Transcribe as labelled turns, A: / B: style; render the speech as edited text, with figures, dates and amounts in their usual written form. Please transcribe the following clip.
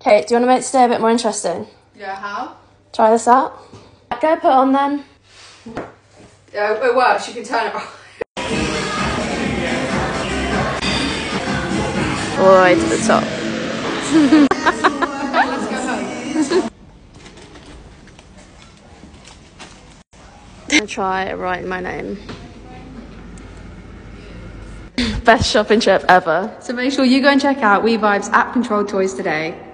A: Okay, do you want to make today a bit more interesting?
B: Yeah, how?
A: Try this out. Go put on then.
B: Yeah, it works. You can turn it off.
A: All the way to the top.
B: Okay, let's go home.
A: I'm gonna try writing my name. Best shopping trip ever.
B: So make sure you go and check out We-Vibe's app-controlled toys today.